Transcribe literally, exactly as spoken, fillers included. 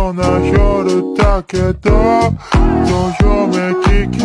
ような夜だけどどよめき